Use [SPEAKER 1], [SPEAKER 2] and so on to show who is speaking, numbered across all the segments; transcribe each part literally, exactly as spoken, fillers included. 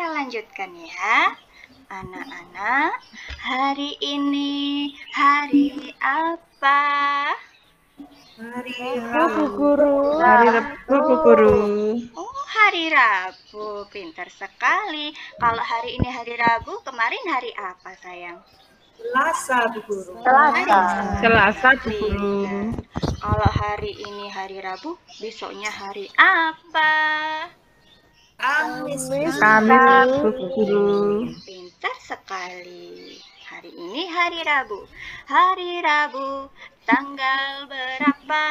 [SPEAKER 1] kita lanjutkan ya. Anak-anak, hari ini hari apa?
[SPEAKER 2] Hari
[SPEAKER 3] Rabu, Guru.
[SPEAKER 2] Hari Rabu, Bu Guru.
[SPEAKER 1] Oh, hari Rabu. Pintar sekali. Kalau hari ini hari Rabu, kemarin hari apa, sayang?
[SPEAKER 2] Selasa, Bu Guru.
[SPEAKER 3] Selasa.
[SPEAKER 2] Selasa, Bu Guru.
[SPEAKER 1] Kalau hari ini hari Rabu, besoknya hari apa?
[SPEAKER 2] Kamis,
[SPEAKER 3] Kamis,
[SPEAKER 2] Bu Guru.
[SPEAKER 1] Pintar sekali. Hari ini hari Rabu. Hari Rabu, tanggal berapa?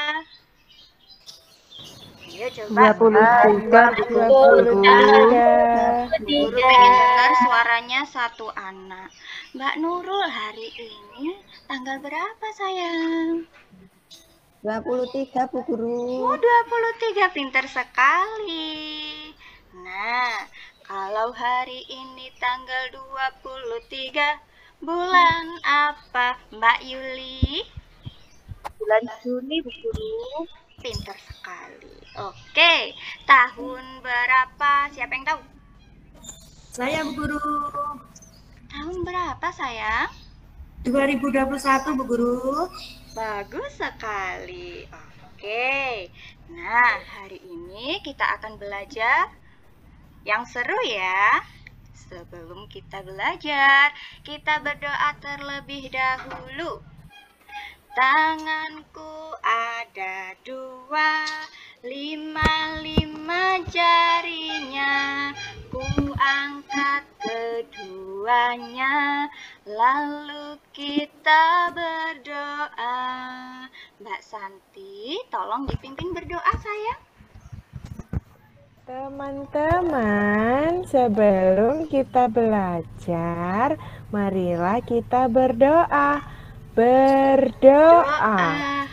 [SPEAKER 1] Ayo coba.
[SPEAKER 2] dua puluh tiga, Bu Guru.
[SPEAKER 1] Guru pengen dengar suaranya satu anak. Mbak Nurul, hari ini tanggal berapa, sayang?
[SPEAKER 3] dua puluh tiga, Bu Guru.
[SPEAKER 1] Oh, dua puluh tiga, pintar sekali. Nah, kalau hari ini tanggal dua puluh tiga, bulan apa, Mbak Yuli?
[SPEAKER 2] Bulan Juni, Bu Guru.
[SPEAKER 1] Pintar sekali. Oke, tahun berapa? Siapa yang tahu?
[SPEAKER 2] Saya, Bu Guru.
[SPEAKER 1] Tahun berapa, sayang?
[SPEAKER 2] dua ribu dua puluh satu, Bu Guru.
[SPEAKER 1] Bagus sekali. Oke. Nah, hari ini kita akan belajar yang seru ya. Sebelum kita belajar, kita berdoa terlebih dahulu. Tanganku ada dua, lima-lima jarinya. Ku angkat keduanya, lalu kita berdoa. Mbak Santi, tolong dipimpin berdoa, sayang.
[SPEAKER 3] Teman-teman, sebelum kita belajar, marilah kita berdoa. Berdoa.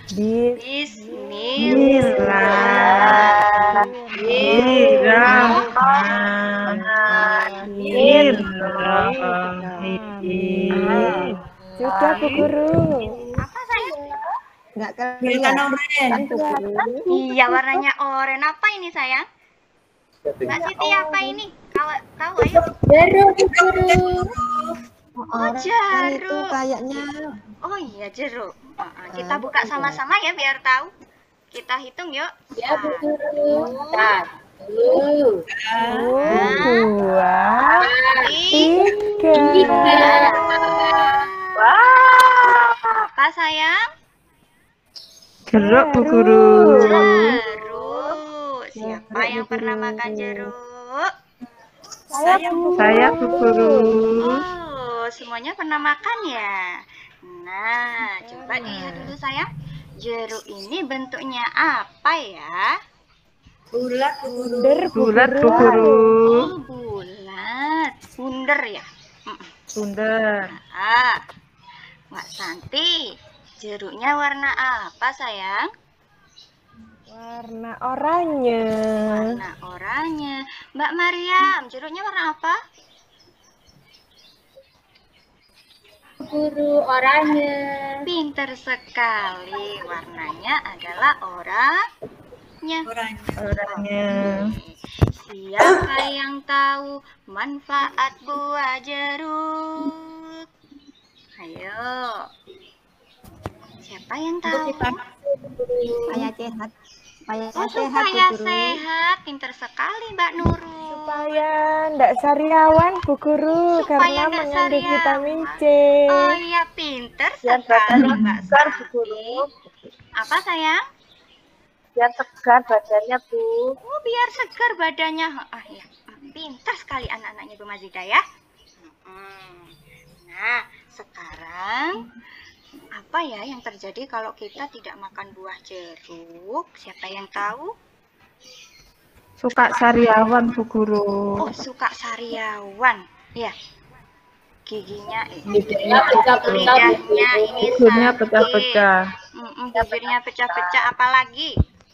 [SPEAKER 2] Bismillahirrahmanirrahim.
[SPEAKER 3] Sudah, Bu Guru.
[SPEAKER 1] Apa, sayang?
[SPEAKER 3] Enggak
[SPEAKER 2] Kelihatan
[SPEAKER 3] kelihatan, Bu Guru.
[SPEAKER 1] Iya, warnanya oranye. Apa ini, sayang? Mbak Siti, apa ini? Kalau tahu, ayo.
[SPEAKER 3] Jeruk, Bu Guru.
[SPEAKER 1] Oh,
[SPEAKER 3] Itu
[SPEAKER 1] jeruk.
[SPEAKER 3] kayaknya.
[SPEAKER 1] Oh iya, jeruk. Uh, uh, kita buka sama-sama ya biar tahu. Kita hitung yuk.
[SPEAKER 3] Ya, Bu
[SPEAKER 1] Guru.
[SPEAKER 3] Satu, dua, tiga.
[SPEAKER 1] Apa, sayang?
[SPEAKER 2] Jeruk, Bu Guru.
[SPEAKER 1] Jeruk. Siapa yang pernah makan jeruk?
[SPEAKER 2] Saya, Saya, Bu Guru.
[SPEAKER 1] Oh, semuanya pernah makan ya? Nah, coba dilihat dulu, sayang. Jeruk ini bentuknya apa ya?
[SPEAKER 2] Bulat, Bu Guru.
[SPEAKER 3] Bulat,
[SPEAKER 2] Bu Guru.
[SPEAKER 1] Oh, bulat. Bunder ya? Mm-mm.
[SPEAKER 2] Bundar.
[SPEAKER 1] Ah, Mbak Santi, jeruknya warna apa, sayang?
[SPEAKER 3] Warna oranye.
[SPEAKER 1] Warna oranye. Mbak Mariam, jeruknya warna apa?
[SPEAKER 3] Guru oranye.
[SPEAKER 1] Pinter sekali. Warnanya adalah oranye.
[SPEAKER 2] Orangnya.
[SPEAKER 1] Siapa yang tahu manfaat buah jeruk? Ayo. Siapa yang tahu?
[SPEAKER 3] Supaya sehat. Supaya
[SPEAKER 1] Oh,
[SPEAKER 3] sehat,
[SPEAKER 1] supaya
[SPEAKER 3] Bu Guru.
[SPEAKER 1] sehat. Pinter sekali, Mbak Nurul.
[SPEAKER 3] Supaya enggak sariawan, Bu Guru,
[SPEAKER 1] Supaya
[SPEAKER 3] karena
[SPEAKER 1] nggak
[SPEAKER 3] mengandung
[SPEAKER 1] sariawan.
[SPEAKER 3] vitamin C.
[SPEAKER 1] Oh iya, pinter sekali, Mbak Santi. Apa, sayang?
[SPEAKER 2] Biar segar badannya, Bu.
[SPEAKER 1] Oh, biar segar badannya. Ah ya, pintar sekali anak-anaknya Bu Mazida ya. Hmm. Nah, sekarang apa ya yang terjadi kalau kita tidak makan buah jeruk? Siapa yang tahu?
[SPEAKER 2] Suka sariawan, Bu Guru.
[SPEAKER 1] Oh, suka sariawan. Ya. Giginya, eh,
[SPEAKER 3] Lidahnya pecah-pecah,
[SPEAKER 1] lidahnya ini
[SPEAKER 2] Bibirnya
[SPEAKER 1] sakit.
[SPEAKER 2] pecah-pecah.
[SPEAKER 1] Mm-mm, bibirnya pecah-pecah, apalagi?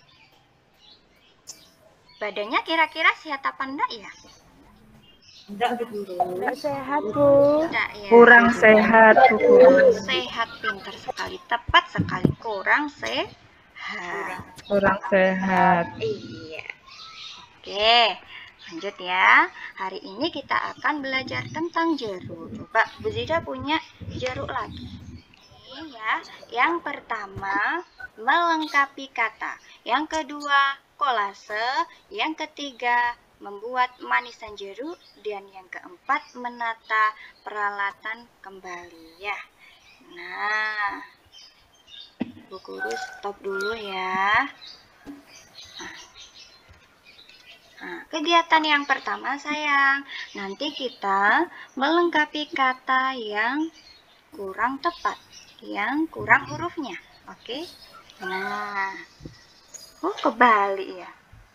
[SPEAKER 1] Badannya kira-kira sehat apa enggak ya?
[SPEAKER 2] Enggak, Bu Guru.
[SPEAKER 3] Enggak sehat, Bu.
[SPEAKER 1] Enggak ya.
[SPEAKER 2] Kurang sehat, Bu Guru.
[SPEAKER 1] Kurang sehat, pintar sekali, tepat sekali, kurang sehat.
[SPEAKER 2] Kurang sehat.
[SPEAKER 1] Iya. Oke, Lanjut ya. Hari ini kita akan belajar tentang jeruk. Coba Bu Zida punya jeruk lagi. Ini ya. Yang pertama, melengkapi kata. Yang kedua, kolase. Yang ketiga, membuat manisan jeruk. Dan yang keempat, menata peralatan kembali ya. Nah, Bu Guru stop dulu ya. Nah. Nah, kegiatan yang pertama sayang, nanti kita melengkapi kata yang kurang tepat, yang kurang hurufnya, oke? Nah, oh kebalik ya?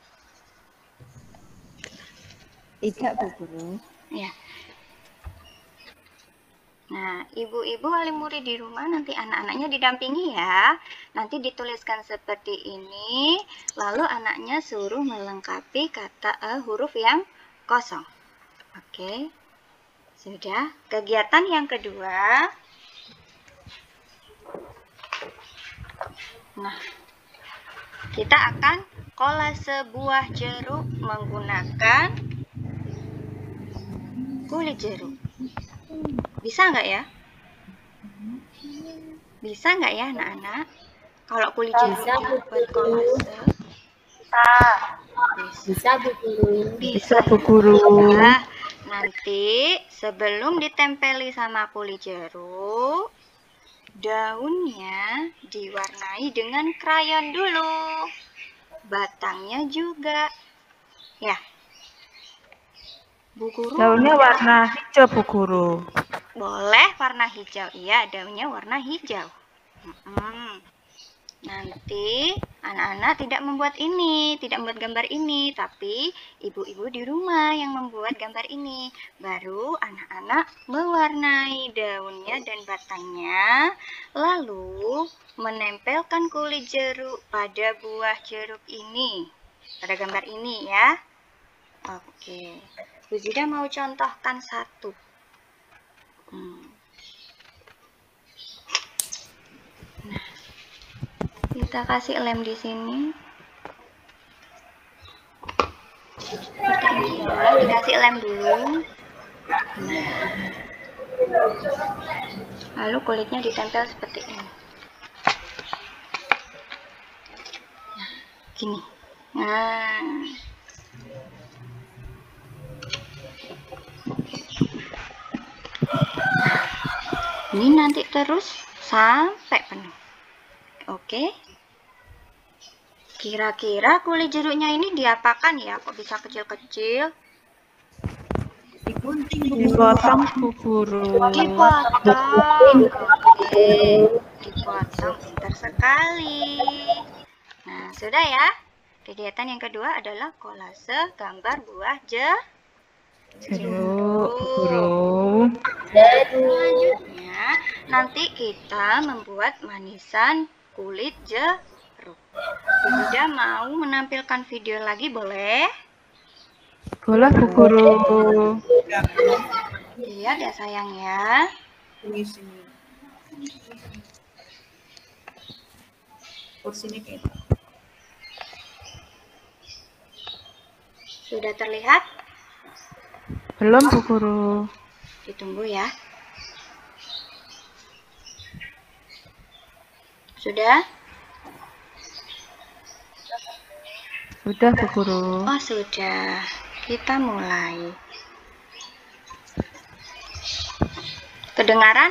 [SPEAKER 3] Tidak, Bu Guru.
[SPEAKER 1] Ya. Nah, ibu-ibu wali murid di rumah nanti anak-anaknya didampingi ya. Nanti dituliskan seperti ini, lalu anaknya suruh melengkapi kata uh, huruf yang kosong. Oke, sudah. Kegiatan yang kedua. Nah, kita akan kolase buah jeruk menggunakan kulit jeruk. Bisa nggak ya? Bisa nggak ya anak-anak? Kalau kulit jeruk dibuat kolase?
[SPEAKER 3] Bisa, Bu Guru.
[SPEAKER 2] Bisa, Bu Guru.
[SPEAKER 1] Nah, nanti sebelum ditempeli sama kulit jeruk, daunnya diwarnai dengan krayon dulu. Batangnya juga. Ya. Bu Guru.
[SPEAKER 2] Daunnya warna hijau, Bu Guru.
[SPEAKER 1] Boleh warna hijau. Iya, daunnya warna hijau. Hmm. Nanti anak-anak tidak membuat ini, tidak membuat gambar ini, tapi ibu-ibu di rumah yang membuat gambar ini. Baru anak-anak mewarnai daunnya dan batangnya, lalu menempelkan kulit jeruk pada buah jeruk ini, pada gambar ini ya. Oke, Bu Zida mau contohkan satu. Hmm. Nah, kita kasih lem di sini. Seperti ini ya, dikasih lem dulu. Nah, lalu kulitnya ditempel seperti ini. Nah, gini. Nah. Ini nanti terus sampai penuh. Oke. Kira-kira kulit jeruknya ini diapakan ya? Kok bisa kecil-kecil?
[SPEAKER 2] Dipotong, Bu Guru.
[SPEAKER 1] Dipotong. Oke. Dipotong. Pintar sekali. Nah, sudah ya. Kegiatan yang kedua adalah kolase gambar buah jeruk.
[SPEAKER 2] Jeruk, Bu Guru.
[SPEAKER 1] Selanjutnya, nanti kita membuat manisan kulit jeruk. Bu Zida mau menampilkan video lagi, boleh?
[SPEAKER 2] Boleh, Bu Guru.
[SPEAKER 1] Lihat ya sayang ya. Sudah terlihat?
[SPEAKER 2] Belum, Bu Guru.
[SPEAKER 1] Ditunggu ya. Sudah?
[SPEAKER 2] Sudah, Bu Guru.
[SPEAKER 1] Oh, sudah. Kita mulai. Kedengaran?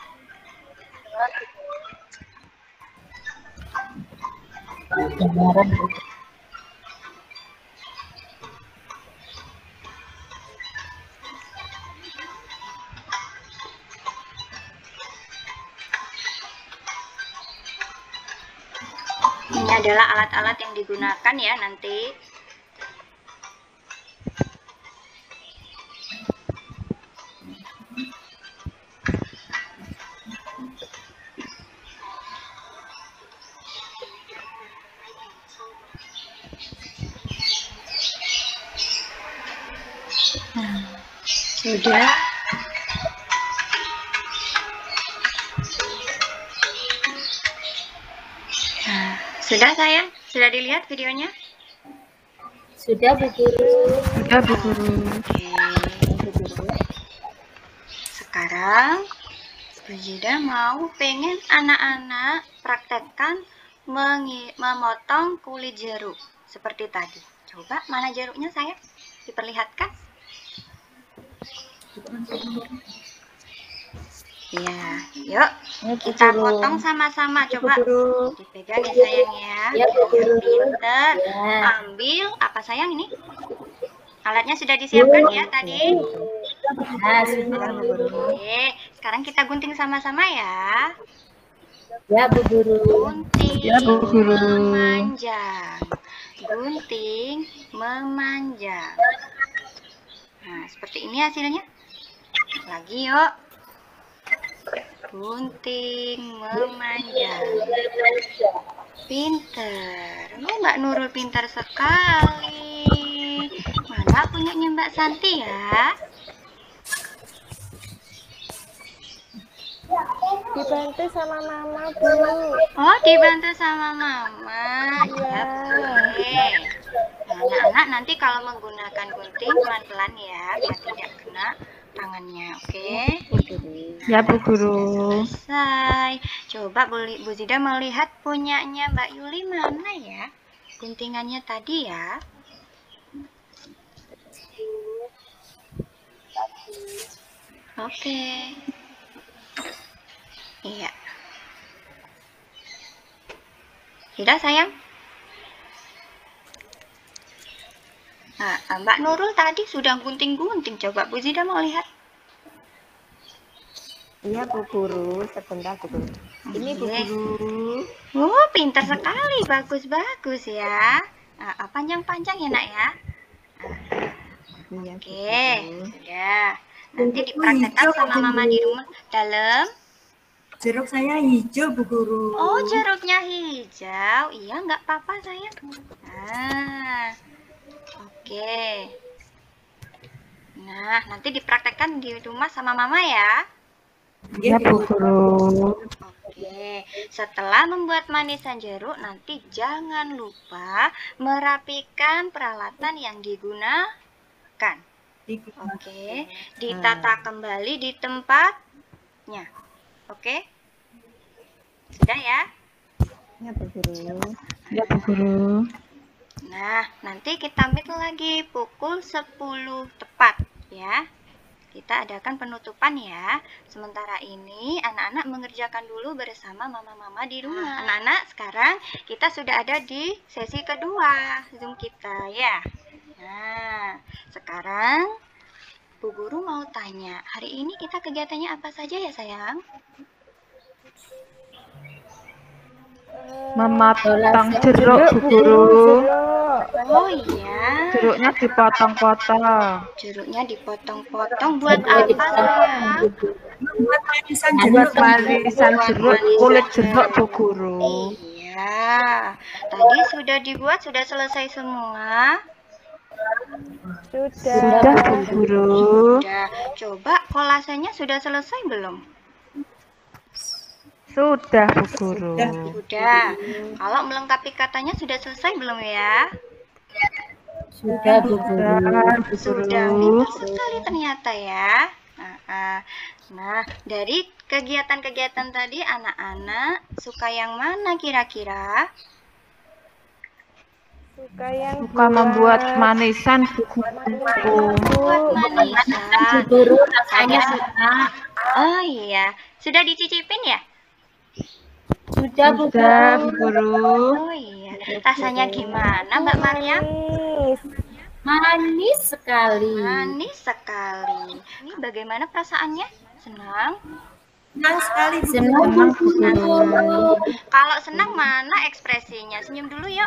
[SPEAKER 3] Kedengaran, Bu.
[SPEAKER 1] Ini adalah alat-alat yang digunakan ya nanti. Nah, sudah. Nah, sudah sayang? Sudah dilihat videonya?
[SPEAKER 3] Sudah, Bu Guru.
[SPEAKER 2] Sudah, Bu Guru.
[SPEAKER 1] Oke. Sekarang Bu Zida mau pengen anak-anak praktekkan mengi- memotong kulit jeruk seperti tadi. Coba mana jeruknya saya? Diperlihatkan. Ya, yuk kita potong sama-sama. Coba dipegang ya sayang ya.
[SPEAKER 3] Ya, Bu Guru.
[SPEAKER 1] Pinter.
[SPEAKER 3] Ya.
[SPEAKER 1] Ambil apa sayang ini? Alatnya sudah disiapkan ya tadi.
[SPEAKER 3] Nah, sudah, Bu Guru.
[SPEAKER 1] Oke, sekarang kita gunting sama-sama ya.
[SPEAKER 3] Ya, Bu Guru.
[SPEAKER 1] Gunting
[SPEAKER 2] Ya, Bu Guru.
[SPEAKER 1] memanjang. Gunting memanjang. Nah, seperti ini hasilnya. Lagi yuk. Gunting memanjang. Pinter. Oh, Mbak Nurul pintar sekali. Mana punyanya Mbak Santi ya?
[SPEAKER 4] Dibantu sama mama, Bu.
[SPEAKER 1] Oh, dibantu sama mama. Ya, boleh. Anak-anak nanti kalau menggunakan gunting pelan-pelan ya, biar tidak kena tangannya. Oke?
[SPEAKER 2] Ya, Bu Guru.
[SPEAKER 1] Selesai. Coba Bu, Bu Zida melihat punyanya Mbak Yuli mana ya? Guntingannya tadi ya. Oke. Iya. Sudah sayang? Nah, Mbak Nurul tadi sudah gunting-gunting. Coba Bu Zida mau lihat.
[SPEAKER 4] Iya, Bu Guru. Sebentar, Bu Guru. Ini Bu
[SPEAKER 1] Oke.
[SPEAKER 4] Guru.
[SPEAKER 1] Oh, pintar sekali. Bagus-bagus ya. Nah, ah, panjang-panjang ya nak ya.
[SPEAKER 4] Iya, Bu
[SPEAKER 1] Oke,
[SPEAKER 4] Guru.
[SPEAKER 1] sudah. Nanti dipraktekkan sama mama di rumah. Dalam.
[SPEAKER 5] Jeruk saya hijau, Bu Guru.
[SPEAKER 1] Oh, jeruknya hijau. Iya, nggak apa-apa sayang. Nah, oke. Nah, nanti dipraktekkan di rumah sama mama ya.
[SPEAKER 2] Ya, Bu Guru.
[SPEAKER 1] Oke, setelah membuat manisan jeruk, nanti jangan lupa merapikan peralatan yang digunakan. Oke, ditata kembali di tempatnya. Oke, sudah ya.
[SPEAKER 4] Ya, Bu Guru.
[SPEAKER 2] Ya, Bu Guru.
[SPEAKER 1] Nah, nanti kita meet lagi pukul sepuluh tepat ya. Kita adakan penutupan ya. Sementara ini anak-anak mengerjakan dulu bersama mama-mama di rumah. Anak-anak, sekarang kita sudah ada di sesi kedua Zoom kita ya. Nah, sekarang Bu Guru mau tanya, hari ini kita kegiatannya apa saja ya sayang?
[SPEAKER 2] Memotong jeruk, Bu Guru.
[SPEAKER 1] Oh iya,
[SPEAKER 2] Jeruknya dipotong-potong.
[SPEAKER 1] jeruknya dipotong-potong buat apa sayang?
[SPEAKER 5] Buat manisan
[SPEAKER 2] Buat
[SPEAKER 5] jeruk.
[SPEAKER 2] manisan jeruk, kulit jeruk, Bu Guru.
[SPEAKER 1] Iya, tadi sudah dibuat, sudah selesai semua.
[SPEAKER 4] Sudah.
[SPEAKER 2] Sudah, Bu Guru.
[SPEAKER 1] Sudah, coba kolasenya sudah selesai belum?
[SPEAKER 2] Sudah, Bu Guru.
[SPEAKER 1] Sudah. Kalau melengkapi katanya sudah selesai belum ya?
[SPEAKER 3] Sudah, Bu Guru.
[SPEAKER 2] Sudah, Bu
[SPEAKER 1] Sudah,
[SPEAKER 2] Guru.
[SPEAKER 1] pintar sekali ternyata ya. Nah, ah. Nah, dari kegiatan-kegiatan tadi anak-anak suka yang mana kira-kira?
[SPEAKER 4] Suka yang
[SPEAKER 2] Suka membuat manisan, Bu Guru.
[SPEAKER 1] Buat
[SPEAKER 3] Bu
[SPEAKER 1] manisan.
[SPEAKER 3] Guru rasanya suka.
[SPEAKER 1] Oh iya, sudah dicicipin ya?
[SPEAKER 3] Sudah, Bu
[SPEAKER 2] Sudah, Bu
[SPEAKER 3] Guru.
[SPEAKER 2] Guru.
[SPEAKER 1] Oh iya, rasanya gimana Mbak Maryam?
[SPEAKER 4] manis.
[SPEAKER 3] Manis sekali.
[SPEAKER 1] Manis sekali. Ini bagaimana perasaannya? Senang?
[SPEAKER 5] Senang sekali, Bu Guru.
[SPEAKER 3] Senang, Bu Guru.
[SPEAKER 1] Kalau senang mana ekspresinya? Senyum dulu yuk.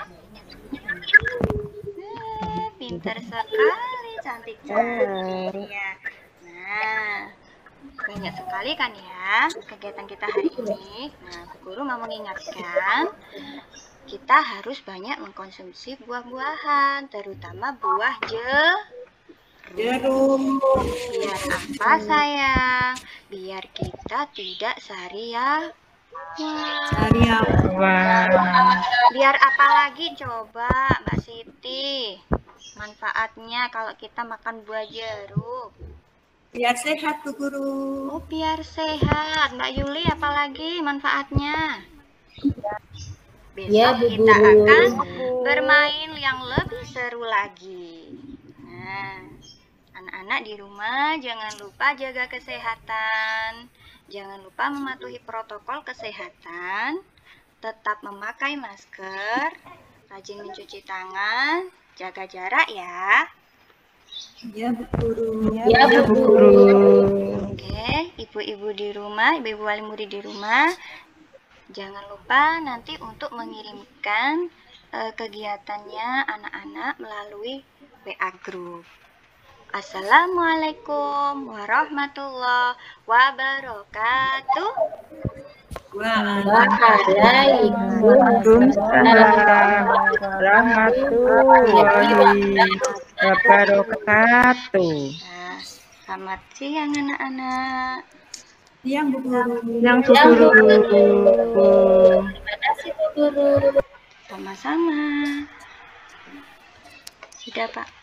[SPEAKER 1] Eh, pintar sekali, cantik sekali ya. Nah, banyak sekali kan ya kegiatan kita hari ini. Nah, Bu Guru mau mengingatkan kita harus banyak mengkonsumsi buah-buahan, terutama buah jeruk.
[SPEAKER 5] Jeruk.
[SPEAKER 1] Biar apa sayang? Biar kita tidak seharian. Wah,
[SPEAKER 5] Sariam.
[SPEAKER 2] Wah.
[SPEAKER 1] biar apa lagi coba Mbak Siti? manfaatnya kalau kita makan buah jeruk?
[SPEAKER 5] Biar sehat Bu Guru.
[SPEAKER 1] Oh, biar sehat. Mbak Yuli, apalagi manfaatnya? Besok
[SPEAKER 3] Ya, Bu
[SPEAKER 1] kita
[SPEAKER 3] Guru.
[SPEAKER 1] akan bermain yang lebih seru lagi. Nah, anak-anak di rumah jangan lupa jaga kesehatan. Jangan lupa mematuhi protokol kesehatan. Tetap memakai masker. Rajin mencuci tangan. Jaga jarak ya.
[SPEAKER 5] Ya Bu Guru.
[SPEAKER 3] Ya, Bu Guru.
[SPEAKER 1] Oke, ibu-ibu di rumah, ibu-ibu wali murid di rumah, jangan lupa nanti untuk mengirimkan eh, kegiatannya anak-anak melalui W A Group. Assalamualaikum warahmatullahi wabarakatuh.
[SPEAKER 2] Waalaikumsalam warahmatullahi wabarakatuh.
[SPEAKER 1] Nah, selamat siang anak-anak.
[SPEAKER 5] Siang Bu Guru.
[SPEAKER 2] Yang Bu Guru.
[SPEAKER 3] Terima kasih Bu Guru.
[SPEAKER 1] Sama-sama. Sudah, Pak.